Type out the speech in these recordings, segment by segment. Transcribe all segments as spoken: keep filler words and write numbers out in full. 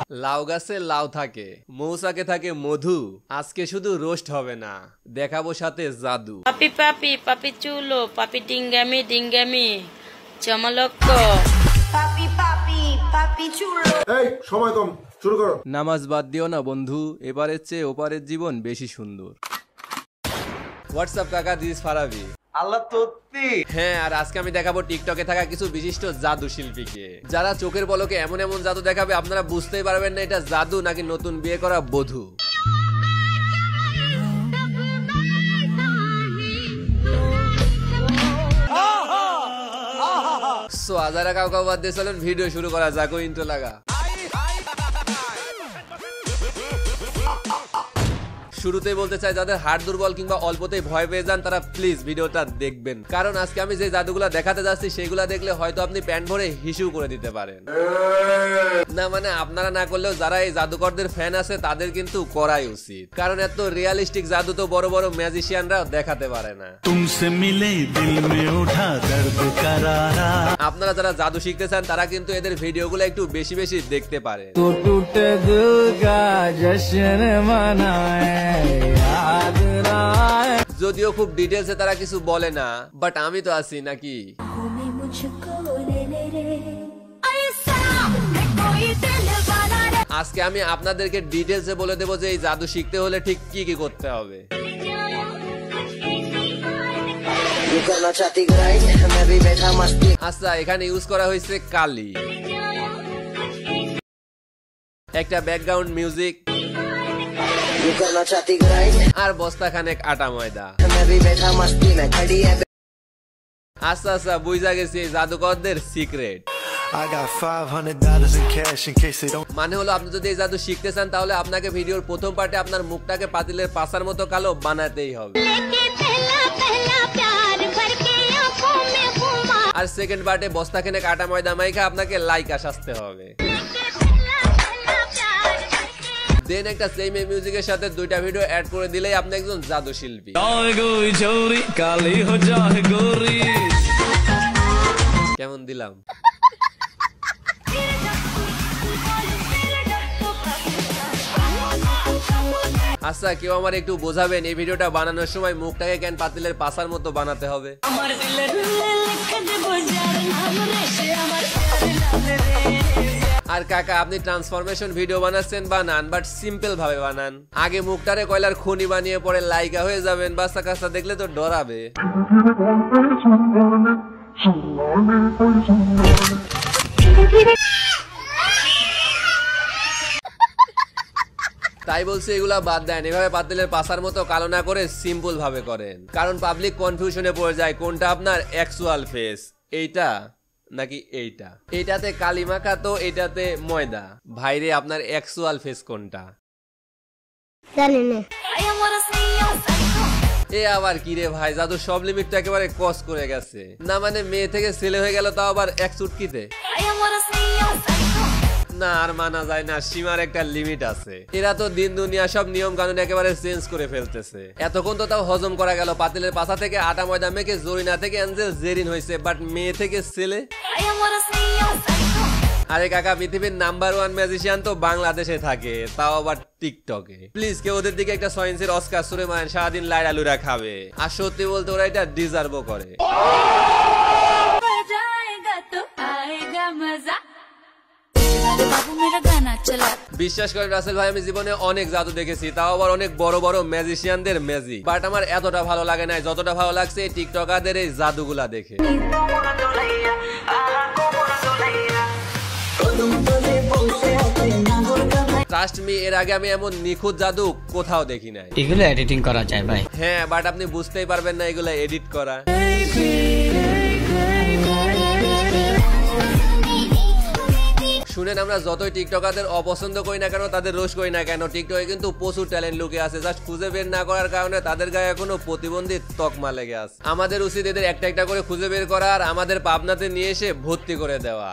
লাউ গাছে লাউ থাকে, মৌচাকে থাকে মধু। আজকে শুধু রোস্ট হবে না, দেখাবো সাথে জাদু। পাপি পাপি পাপি চুলো, পাপি ডিঙ্গামি ডিঙ্গামি চমলক। পাপি পাপি পাপি চুলো। এই সময় কম, শুরু করো। নামাজ বাদ দিও না বন্ধু, এবারের চেয়ে ওপারের জীবন বেশি সুন্দর। হোয়াটসঅ্যাপ কাকা, দিস ফারাবি। আল্লাহ তোত্তি। হ্যাঁ, আর আজকে আমি দেখাবো টিকটকে থাকা কিছু বিশিষ্ট জাদু শিল্পীকে, যারা চোখের পলকে এমন এমন জাদু দেখাবে আপনারা বুঝতেই পারবেন না এটা জাদু নাকি নতুন বিয়ে করা বধূ। সো আজারা কাউ কাউ বাদ দিয়ে চলেন ভিডিও শুরু করা যাক। ইন্ট্রো লাগা। শুরুতেই বলতে চাই, যাদের হার্ট দুর্বল কিংবা অল্পতেই ভয় পেয়ে যান তারা প্লিজ ভিডিওটা দেখবেন, কারণ আজকে আমি যে জাদুগুলা দেখাতে যাচ্ছি সেগুলা দেখলে হয়তো আপনি প্যান্ট ভরে হিসু করে দিতে পারেন। না মানে আপনারা না করলেও যারা এই জাদুকরদের ফ্যান আছে তাদের কিন্তু করাই উচিত, কারণ এত রিয়ালিস্টিক জাদু তো বড় বড় ম্যাজিশিয়ানরাও দেখাতে পারে না। আপনারা যারা জাদু শিখতে চান তারা কিন্তু এদের ভিডিওগুলো একটু বেশি বেশি দেখতে পারেন। যদিও খুব ডিটেলসে তারা কিছু বলে না, বাট আমি তো আছি নাকি। আজকে আমি আপনাদেরকে ডিটেলসে বলে দেবো যে এই জাদু শিখতে হলে ঠিক কি কি করতে হবে। আচ্ছা, এখানে ইউজ করা হয়েছে কালি, একটা ব্যাকগ্রাউন্ড মিউজিক আর বস্তা খানেক আটা ময়দা। আচ্ছা আচ্ছা, বুঝা গেছি জাদুকরদের সিক্রেট। মানে হলো আপনি যদি এই জাদু শিখতে চান তাহলে আপনাকে ভিডিওর প্রথম পার্টে আপনার মুখটাকে পাতিলের পাশার মতো কালো বানাতেই হবে, আর সেকেন্ড পার্টে বস্তা খানেক আটা ময়দা মাইখা আপনাকে লাইকা সাজতে হবে। দেন একটা সেম মিউজিকের সাথে দুইটা ভিডিও অ্যাড করে দিলেই আপনি একজন জাদু শিল্পী। কেমন দিলাম? আচ্ছা, কেউ আমার একটু বোঝাবেন এই ভিডিওটা বানানোর সময় মুখটাকে কেন পাতিলের পাশার মতো বানাতে হবে? আর কাকা, আপনি ট্রান্সফরমেশন ভিডিও বানাচ্ছেন বানান, বাট সিম্পল ভাবে বানান। আগে মুখটারে কয়লার খনি বানিয়ে পরে লাইকা হয়ে যাবেন, বাচ্চা কাচ্চা দেখলে তো ডরাবে। তাই বলছি এগুলা বাদ দেন, এভাবে পাতিলের পাশার মতো কালো না করে সিম্পল ভাবে করেন, কারণ পাবলিক কনফিউশনে পড়ে যায় কোনটা আপনার অ্যাকচুয়াল ফেস, এইটা নাকি এইটা। এইটাতে কালি মাখা তো এটাতে ময়দা। ভাইরে, আপনার অ্যাকচুয়াল ফেস কোনটা? এ আবার কি রে ভাই, জাদু সব লিমিট তো একেবারে ক্রস করে গেছে। না মানে মেয়ে থেকে ছেলে হয়ে গেল, তাও আবার এক চুটকিতে। না, আর মানা যায় না, সীমার একটা লিমিট আছে। এরা তো দিন দুনিয়া সব নিয়ম কানুন একেবারে চেঞ্জ করে ফেলতেছে। এতক্ষণ তো তাও হজম করা গেল, পাতিলের পাশা থেকে আটা ময়দা মেখে জরিনা থেকে অ্যাঞ্জেল জেরিন হয়েছে, বাট মেয়ে থেকে ছেলে। আরে কাকা, পৃথিবীর নাম্বার ওয়ান ম্যাজিশিয়ান তো বাংলাদেশে থাকে, তাও আবার টিকটকে। প্লিজ কেউ ওদের দিকে একটা সয়েন্সের অস্কার সুরে মারেন, সারাদিন লাইরা লুরা খাবে। আর সত্যি বলতে ওরা এটা ডিজার্ভও করে। বিশ্বাস করেন রাসেল ভাই, আমি জীবনে অনেক জাদু দেখেছি, তাও আবার অনেক বড় বড় ম্যাজিশিয়ানদের ম্যাজিক, বাট আমার এতটা ভালো লাগে না যতটা ভালো লাগছে এই টিকটকারদের এই জাদুগুলা দেখে। ট্রাস্ট মি, এর আগে আমি এমন নিখুঁত জাদু কোথাও দেখি নাই। এগুলো এডিটিং করা যায় ভাই। হ্যাঁ, বাট আপনি বুঝতেই পারবেন না এগুলো এডিট করা। শুনেন, আমরা যতই টিকটকারদের অপছন্দ করি না কেন, তাদের রোষ করি না কেন, টিকটকে কিন্তু প্রচুর ট্যালেন্ট লুকে আছে, জাস্ট খুঁজে বের না করার কারণে তাদের গায়ে এখনো প্রতিবন্ধী তকমা লেগে আছে। আমাদের উচিত এদের একটা একটা করে খুঁজে বের করা আর আমাদের পাবনাতে নিয়ে এসে ভর্তি করে দেওয়া।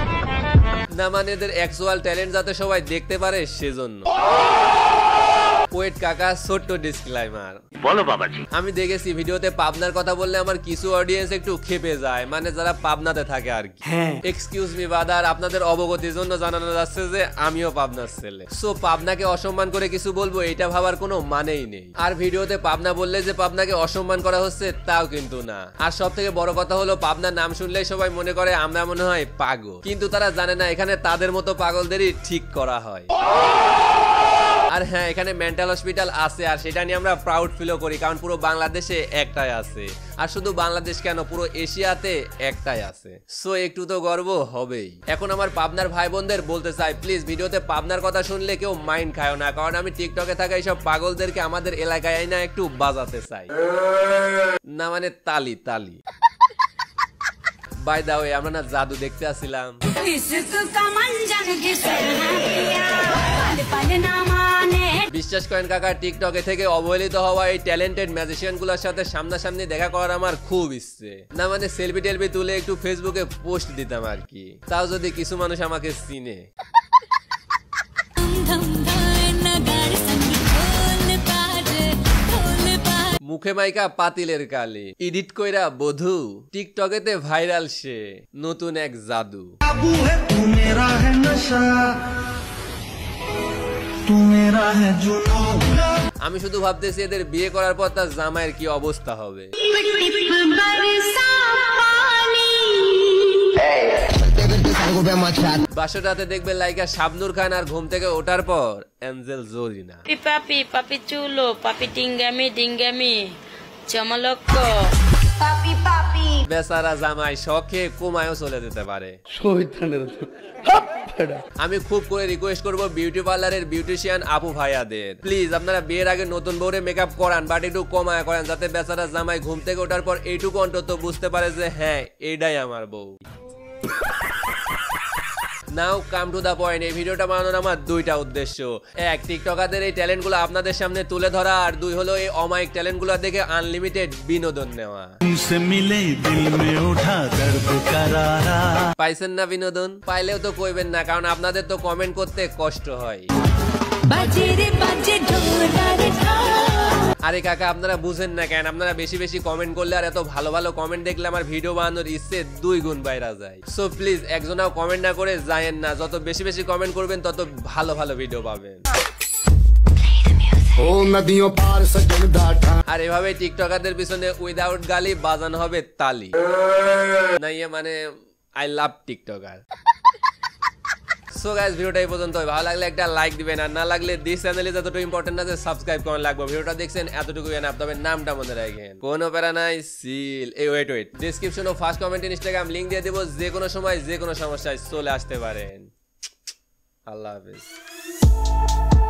না মানে এদের অ্যাকচুয়াল ট্যালেন্ট যাতে সবাই দেখতে পারে সেজন্য। ওয়েট কাকা, ছোট্ট ডিসক্লেইমার। বলো বাবাজি। আমি দেখেছি ভিডিওতে পাবনার কথা বললে আমার কিছু অডিয়েন্স একটু খেপে যায়, মানে যারা পাবনাতে থাকে আর কি। এক্সকিউজ মি বাদার, আপনাদের অবগতির জন্য জানানো যাচ্ছে যে আমিও পাবনার ছেলে। সো পাবনাকে অসম্মান করে কিছু বলবো এটা ভাবার কোনো মানেই নেই। আর ভিডিওতে পাবনা বললে যে পাবনাকে অসম্মান করা হচ্ছে তাও কিন্তু না। আর সব থেকে বড় কথা হলো পাবনার নাম শুনলেই সবাই মনে করে আমরা মনে হয় পাগল, কিন্তু তারা জানে না এখানে তাদের মতো পাগলদেরই ঠিক করা হয়। আর হ্যাঁ, এখানে মেন্টাল হসপিটাল আছে আর সেটা নিয়ে আমরা প্রাউড ফিলও করি, কারণ পুরো বাংলাদেশে একটাই আছে। আর শুধু বাংলাদেশ কেন, পুরো এশিয়াতে একটাই আছে। সো একটু তো গর্ব হবেই। এখন আমার পাবনার ভাই বোনদের বলতে চাই, প্লিজ ভিডিওতে পাবনার কথা শুনলে কেউ মাইন্ড খায় না, কারণ আমি টিকটকে থাকা এইসব পাগলদেরকে আমাদের এলাকায় না একটু বাজাতে চাই। না মানে তালি তালি। বাই দা ওয়ে, আমরা না জাদু দেখতে আসছিলাম। বিশ্বাস করেন কাকা, টিকটকে থেকে অবহেলিত হওয়া এই ট্যালেন্টেড ম্যাজিশিয়ান গুলোর সাথে সামনাসামনি দেখা করার আমার খুব ইচ্ছে। না মানে সেলফি টেলফি তুলে একটু ফেসবুকে পোস্ট দিতাম আর কি, তাও যদি কিছু মানুষ আমাকে চিনে। মুখে মাইকা পাতিলের কালি, এডিট কইরা বধু, টিকটকেতে ভাইরাল সে নতুন এক জাদু। আমি শুধু ভাবতেছি এদের বিয়ে করার পর তার জামাইয়ের কি অবস্থা হবে। বাসরাতে দেখবে লাইকা শাবনুর খান, আর ঘুম থেকে ওঠার পর এঞ্জেল জোরিনা। পাপি পাপি চুলো, পাপি ডিঙ্গামি ডিঙ্গামি চমলক্ক। পাপি পাপি বেচারা জামাই শখে কোমায়ও চলে যেতে পারে। আমি খুব করে রিকোয়েস্ট করবো বিউটি পার্লারের বিউটিশিয়ান আপু ভাইয়াদের, প্লিজ আপনারা বিয়ের আগে নতুন বউরে মেকআপ করান, বাট একটু কমায় করেন, যাতে বেচারা জামাই ঘুম থেকে ওঠার পর এইটুকু অন্তত বুঝতে পারে যে হ্যাঁ এইটাই আমার বউ। Now come to the point. এই ভিডিওটা বানানোর আমার দুইটা উদ্দেশ্য, এক টিকটকারদের এই ট্যালেন্ট গুলো আপনাদের সামনে তুলে ধরা, আর দুই হলো এই অমায়িক ট্যালেন্ট গুলো দেখে আনলিমিটেড বিনোদন নেওয়া। পাইছেন না বিনোদন? পাইলেও তো কইবেন না, কারণ আপনাদের তো কমেন্ট করতে কষ্ট হয়। আরে কাকা আপনারা বুঝেন না কেন? আপনারা বেশি বেশি কমেন্ট করলে আর এত ভালো ভালো কমেন্ট দেখলে আমার ভিডিও বানানোর ইচ্ছে দুই গুণ বাইরা যায়। সো প্লিজ একজনাও কমেন্ট না করে যায়েন না, যত বেশি বেশি কমেন্ট করবেন তত ভালো ভালো ভিডিও পাবেন। আর এভাবে টিকটকারদের পিছনে উইদাউট গালি বাজানো হবে তালি। না ইয়ে মানে I love TikToker. So guys ভিডিওটা এই পর্যন্ত, ভালো লাগলে একটা লাইক দিবেন, আর না লাগলে দিস চ্যানেল ইজ এতটুকু ইম্পর্টেন্ট না যে সাবস্ক্রাইব করেন লাগবে। ভিডিওটা দেখছেন এতটুকু এনাফ, তবে নামটা মনে রাখেন, কোনো প্যারা নাই সিল। এই ওয়েট ওয়েট ডেসক্রিপশন ও ফার্স্ট কমেন্ট ইনস্টাগ্রাম লিংক দিয়ে দেবো, যে কোনো সময় যে কোনো সমস্যায় চলে আসতে পারেন। আল্লাহ হাফেজ।